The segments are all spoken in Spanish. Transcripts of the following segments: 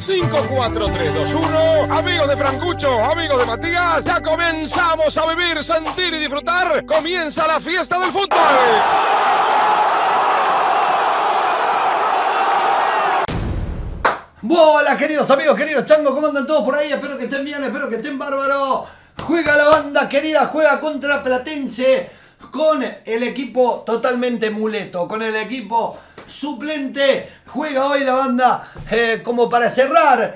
5, 4, 3, 2, 1. Amigos de Francucho, amigos de Matías, ya comenzamos a vivir, sentir y disfrutar. Comienza la fiesta del fútbol. Hola queridos amigos, queridos changos, ¿cómo andan todos por ahí? Espero que estén bien, espero que estén bárbaros. Juega la banda querida, juega contra Platense con el equipo totalmente muleto, con el equipo suplente. Juega hoy la banda como para cerrar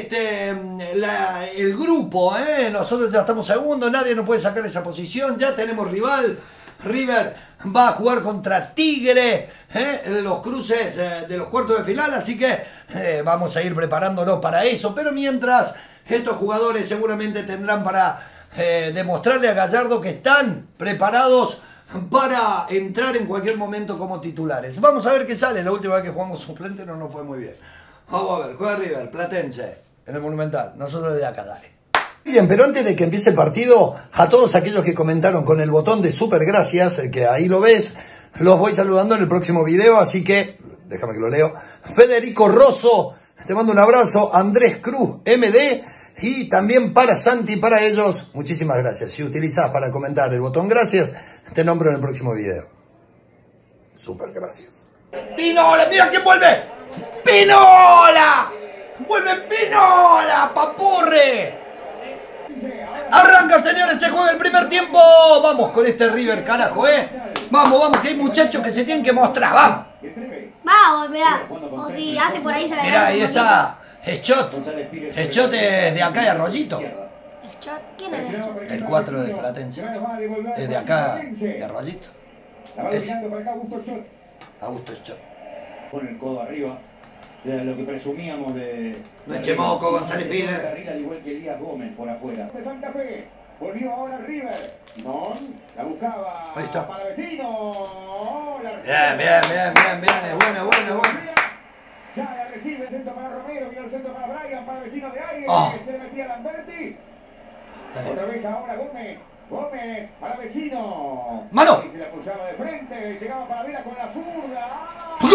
el grupo. Nosotros ya estamos segundos, nadie nos puede sacar esa posición, ya tenemos rival. River va a jugar contra Tigre en los cruces de los cuartos de final, así que vamos a ir preparándonos para eso. Pero mientras, estos jugadores seguramente tendrán para demostrarle a Gallardo que están preparados para entrar en cualquier momento como titulares. Vamos a ver qué sale. La última vez que jugamos suplente no nos fue muy bien. Vamos a ver, juega River, Platense, en el Monumental. Nosotros de acá, dale. Bien, pero antes de que empiece el partido, a todos aquellos que comentaron con el botón de super gracias, que ahí lo ves, los voy saludando en el próximo video, así que, déjame que lo leo. Federico Rosso, te mando un abrazo. Andrés Cruz, MD, y también para Santi, para ellos, muchísimas gracias. Si utilizás para comentar el botón gracias, te nombro en el próximo video. Super gracias. ¡Pinola! ¡Mira quién vuelve! ¡Pinola! ¡Vuelve Pinola, papurre! Arranca, señores, se juega el primer tiempo. Vamos con este River, carajo, Vamos, vamos, que hay muchachos que se tienen que mostrar, vamos. Vamos, mirá. O si hace por ahí se la. Mirá, ahí está Schott. Schott es de acá de Arroyito. Schott, ¿quién es Schott? El 4 de Platense. Es de acá de Arroyito. Es Augusto Schott. Pone el codo arriba. De lo que presumíamos de... No eche moco, González Pires. Al igual que Elías Gómez por afuera. De Santa Fe, volvió ahora River. Simón, la buscaba. Ahí está. Palavecino. Bien, es buena. Ya la recibe el centro para Romero, viene el centro para Brian, Palavecino de aire. Se le metía Lamberti. Dale. Otra vez ahora Gómez. Gómez, Palavecino. ¡Mano! Y se le apoyaba de frente, llegaba Palavera con la zurda.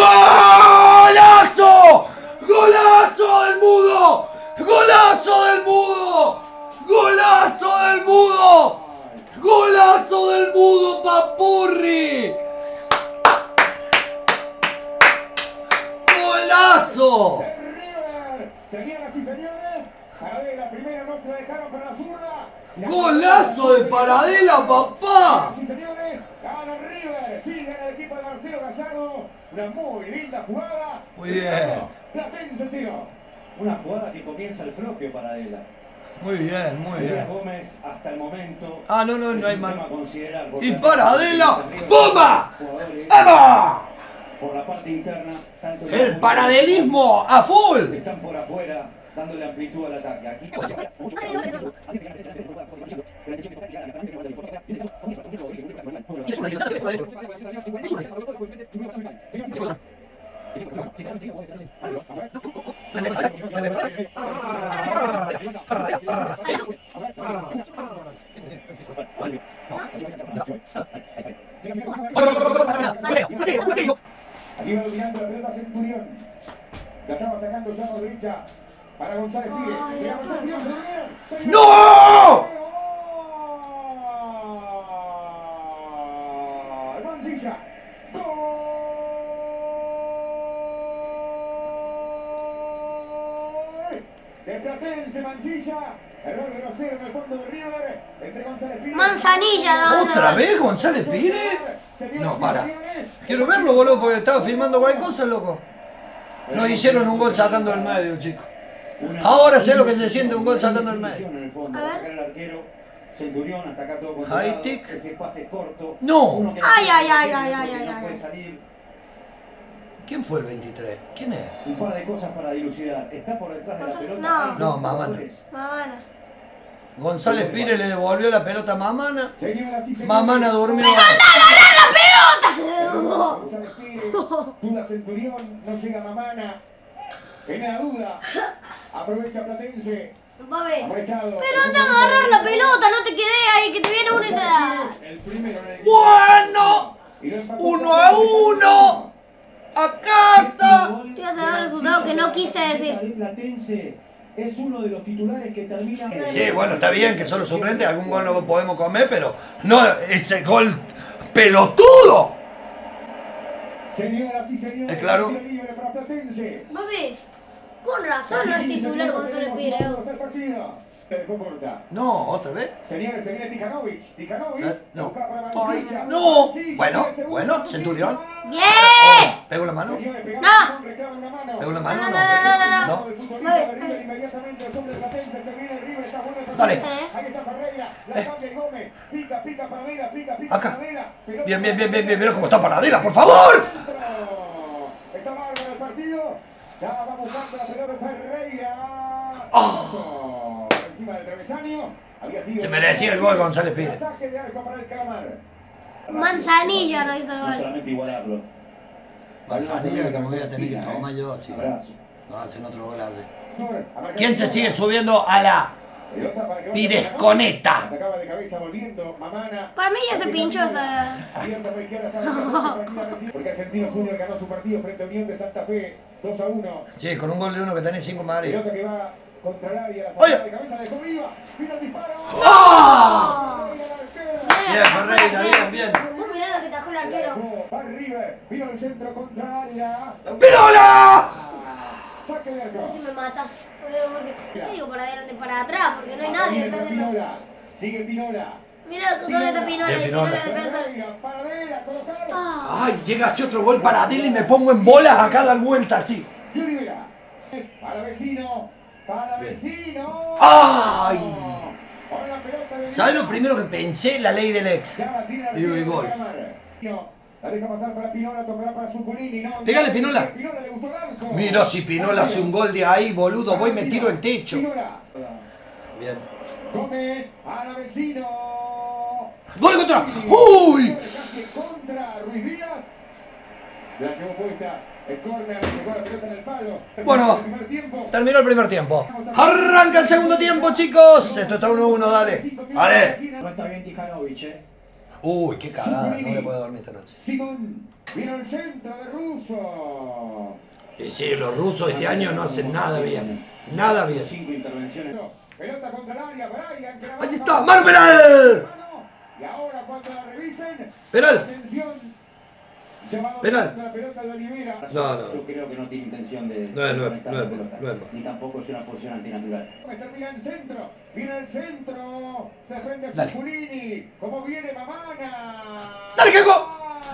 ¡Golazo! ¡Golazo del Mudo! ¡Golazo del Mudo! ¡Golazo del Mudo! ¡Golazo del Mudo, papurri! ¡Golazo! River. Señoras y señores, Paradela primero no se la dejaron para la zurda. ¡Golazo de Paradela, papá! Sí, señores, gana River, sí, gana el equipo de Marcelo Gallardo. Una muy linda jugada. Muy bien. Platense 0. Una jugada que comienza el propio Paradela. Muy bien. Elías Gómez hasta el momento... No hay más. Y Paradela, ¡bomba! ¡Vamos! Por la parte interna, tanto El paradelismo a full. están por afuera, dándole amplitud al ataque. Aquí... Aquí va dominando la pelota Centurión. La estaba sacando ya a derecha para González Pires. Llegaba Centurión, se lo dieron. ¡No! Mancilla. Gol de Platense, Mancilla. Error grosero en el fondo de River. Entre González Pires. Manzanilla, no. ¿Otra vez González Pires? No, para. Quiero verlo, boludo, porque estaba filmando cualquier cosa, loco. Nos hicieron un gol sacando del medio, chicos. Ahora sé lo que se siente un gol sacando del medio. En el fondo, A ver. sacar el arquero, Centurión, hasta acá todo Ahí, controlado. tic. Ese pase corto. No. Uno que Ay, no puede salir. ¿Quién fue el 23? ¿Quién es? Un par de cosas para dilucidar. Está por detrás de la pelota. No. Hay No, dos Mamana. jugadores. Mamana. González Pires le devolvió la pelota a Mamana. Señoras y señores. Mamana durmió. González Pires, duda Centurión, no llega Mamana. En la duda, aprovecha Platense. Papi. Apretado. Pero anda a agarrar la pelota, no te quedes ahí, que te viene uno y te da. El primero en el Bueno, y lo empató 1-1. ¡A casa! Estoy haciendo un resultado que no quise decir. Platense es uno de los titulares que termina. Sí, bueno, está bien que solo suplente, algún gol no podemos comer, pero no ese gol pelotudo. Señoras y señores, Es claro. tiro libre para Platense. Papi, con razón no es titular Gonzalo Pireo. Te dejó corta. No, otra vez. Señores, se viene Tikanovic. Tikanovic. No. Busca para Ay, Mancilla. no. Mancilla, Bueno, el segundo, bueno, Mancilla. Centurión. ¡Bien! ¿Pego la mano? Señores, pegando No. un hombre, clava una mano. ¿Pego la mano? No, No. no. El futbolista de River inmediatamente, el hombre de Platense, se viene el River, está bueno el partido. Dale. Ahí está Ferreira, la cambia y Gómez. Pica Paradela, pica Acá. Paradela. Pelota Bien, mira cómo está Paradela, por favor. Está bárbaro el partido. Ya va buscando la pelota de Ferreira. Oh. Encima del travesaño. Había sido Se merecía el gol González Pires. Saque de arco para el Calamar. Manzanilla no hizo el No gol. solamente igualarlo. Manzanilla que me voy a tener que tomar yo así. Abrazo. No hacen otro gol así. A marcar ¿Quién se pelota. sigue subiendo a la Pelota para que vaya Pidesconeta? La sacaba de cabeza volviendo Mamana. Para mí ya se pinchó esa. Abierta por izquierda, estaba tranquilamente, porque Argentino Junior ganó su partido frente a Unión de Santa Fe 2-1. Sí, con un gol de uno que tenés 5 Madrid. Pelota que va contra el área, la Oye. sacada de cabeza de Comiva. Vino el disparo. ¡Ah! Ferreira, el arquero. Bien, Ferreira, bien. Vos mirá lo que tajó el arquero. Va River, vino el centro contra el área. ¡Pirola! Saque de arco. Si me matas. Te digo para adelante, para atrás, porque no hay nadie. Viene con Mirá Pinola, sigue Pinola. dónde está Pinola. Bien, Y Pinola. Pinola defensa. Ferreira, Paradela, colocar. Ay, llega así otro gol para Adela y me pongo en bolas a cada vuelta así. Y Olivera. Para vecino. Para vecino. ¡Ay! Con la pelota de ¿Sabes lo primero que pensé? La ley del ex. Ya la tira Digo, y gol. No, la deja pasar para Pinola, tocará para Zuculini. No, Pégale, Pinola. Pinola le gustó el arco. Mira si Pinola hace un gol de ahí, boludo. Voy y me tiro el techo. Pinola. Bien. Gómez, a la vecino. ¡Gol contra! ¡Uy! Casi contra Ruiz Díaz. Se la llevó puesta. El córner, llegó la pelota en el palo. Bueno. El primer tiempo. Terminó el primer tiempo. Arranca el segundo tiempo, chicos. Esto está 1-1, dale. Dale. No está bien Tikanovic, Uy, qué cagada. No voy a poder dormir esta noche. Simón, vino el centro de Russo. Y sí, los rusos este año no hacen nada bien. Nada bien. 5 intervenciones. Pelota contra el área, Brian. que la Ahí baja. está, mano penal. Mano. Y ahora cuando la revisen. Penal. Atención. Llamado Penal. la pelota de Olivera. No. Yo creo que no tiene intención de No es, conectar no la es, pelota. no es. Ni tampoco es una posición antinatural. Termina en centro. Viene el centro. Está frente a Dale. Zuculini. ¿Cómo viene Mamana? ¡Dale, que go!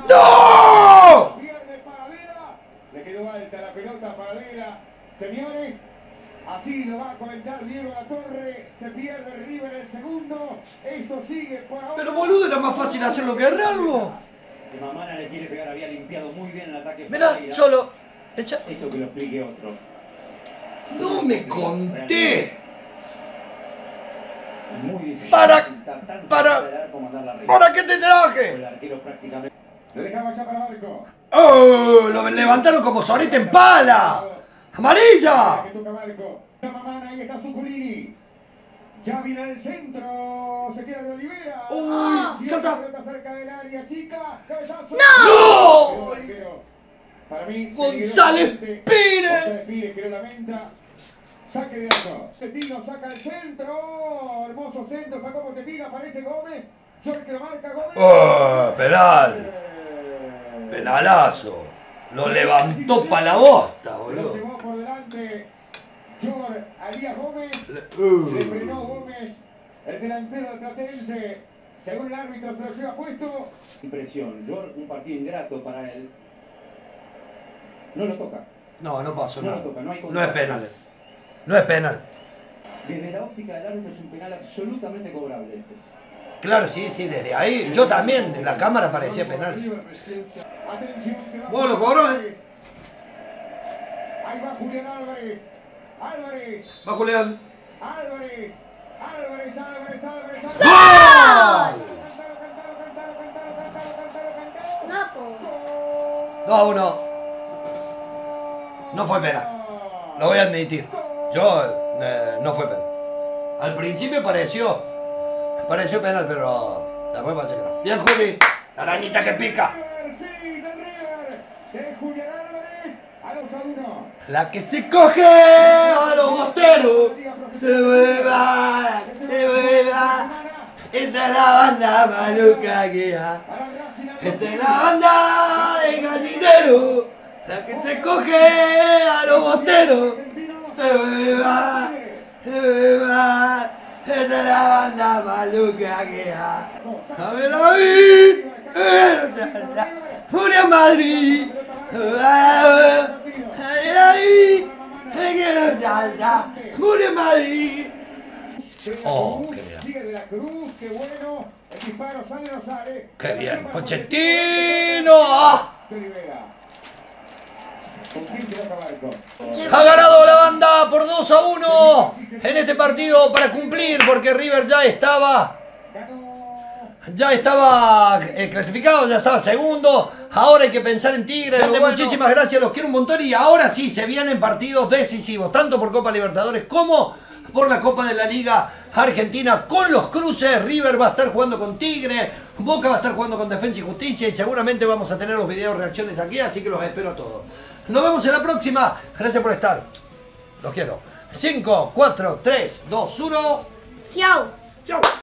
¡No! Pierde Paradela. Le quedó alta la pelota a Paradela. Señores, así lo va a comentar Diego Latorre. Se pierde River el segundo. Esto sigue por ahora. Pero boludo, era más fácil hacerlo que errarlo. Que Mamana le quiere pegar, había limpiado muy bien el ataque. Mirá, Ferreira. solo. Echa. Esto que lo explique otro. No me conté. Es muy difícil. Para- tan para- cerca del arco mandarla arriba. ¿Para qué te El traje? arquero prácticamente. Le dejaba ya para Marco. ¡Oh! Lo levantaron como Sorita en pala. ¡Amarilla! Que toca Marco. La Mamana, ahí está Zuculini. Ya viene el centro. Se queda de Olivera. Uy, Cierra salta. la pelota cerca del área, chica. Cabezazo. ¡No! Pero, para mí, González Pires. González Pires que lo lamenta. Saque de arco. Pochettino saca el centro. Hermoso centro. Sacó Pochettino. Aparece Gómez. Jorge lo marca Gómez. ¡Oh! Penal. Penalazo. Lo levantó para la bosta, Lo boludo. llevó por delante. Jorge Alías Gómez. Le frenó Gómez. El delantero de Platense. Según el árbitro se lo lleva puesto. Impresión. York, un partido ingrato para él. No lo toca. No, no pasó No nada. lo toca, no hay No es contacto. penal. No es penal. Desde la óptica del árbitro es un penal absolutamente cobrable este. Claro, sí, desde ahí. Yo también, de la cámara parecía penal. Atención, que va. Vos lo cobró, ¿eh? Ahí va Julián Álvarez. Álvarez. Va Julián. Álvarez. Álvarez. ¡Gol! No, po. 2-1. No fue penal. Lo voy a admitir. Yo, no fue penal. Al principio pareció penal, pero después parece que no. Bien, Juli. La arañita que pica. Sí, de River. De Julián Álvarez. La que se coge a los bosteros. Se vuelva. Esta es la banda maluca que ha. Esta es la banda de gallinero. La que se coge a los bosteros. Se vuelva. Esta es la banda maluca que ha. A ver la vi. Julia Madrid. Ahí, que no salta, Julia Madrid. Oh, qué bien. Sigue de la Cruz, qué bueno. El disparo sale, no sale. Qué bien, Pochettino. Rivera. Con 15 de Cabalco. Ha ganado la banda por 2-1 en este partido para cumplir, porque River ya estaba clasificado, ya estaba segundo. Ahora hay que pensar en Tigre. Muchísimas gracias, los quiero un montón. Y ahora sí se vienen partidos decisivos, tanto por Copa Libertadores como por la Copa de la Liga Argentina. Con los cruces, River va a estar jugando con Tigre, Boca va a estar jugando con Defensa y Justicia. Y seguramente vamos a tener los videos reacciones aquí, así que los espero a todos. Nos vemos en la próxima. Gracias por estar. Los quiero. 5, 4, 3, 2, 1. Chao. Chau.